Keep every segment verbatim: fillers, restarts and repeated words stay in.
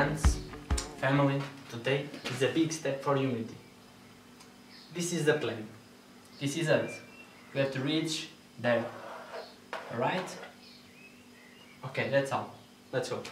friends, family, today is a big step for humanity. This is the plan. This is us. We have to reach there. Alright? Okay, that's all. Let's go.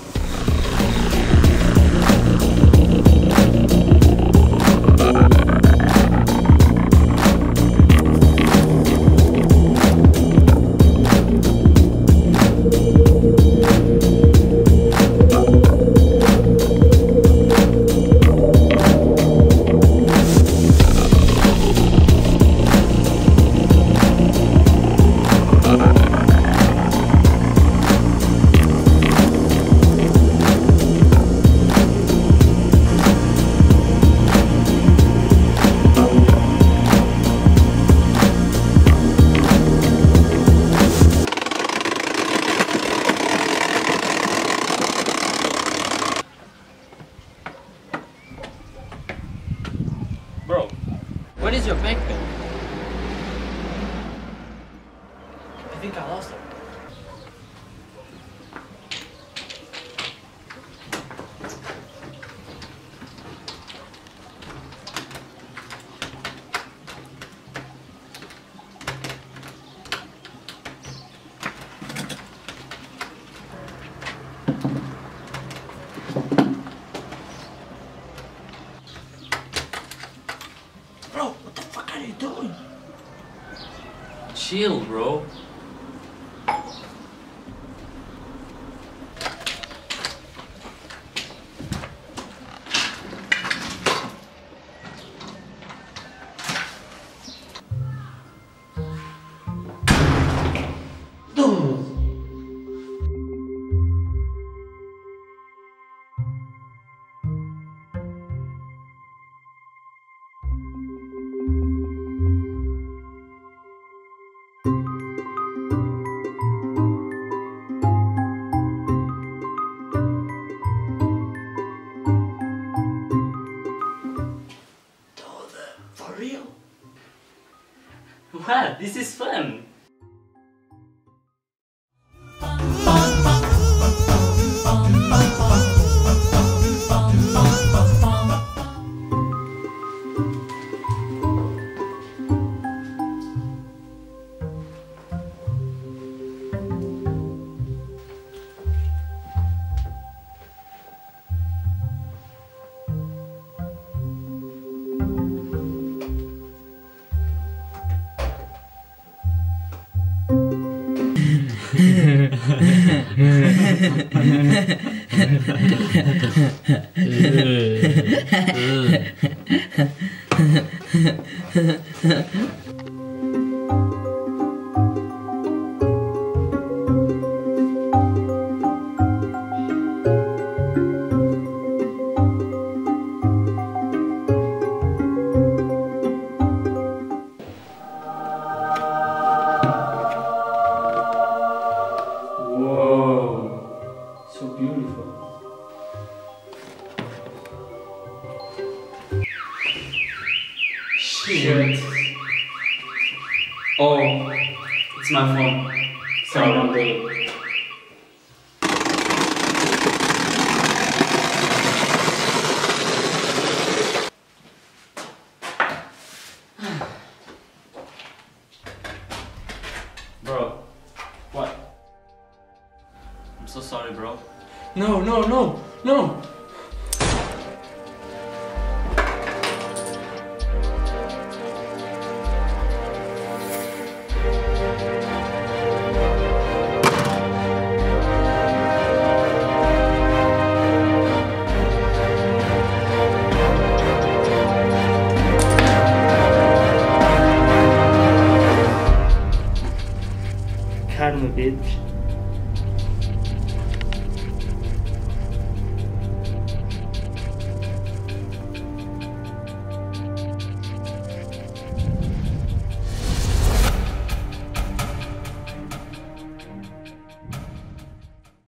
Bro, what is your backpack? I think I lost it. Bro, what the fuck are you doing? Chill, bro. For real? What? This is fun. So beautiful. Shit. Oh, it's my phone. Sorry about that. Bro, what? I'm so sorry, bro. No, no, no, no! Karma, bitch.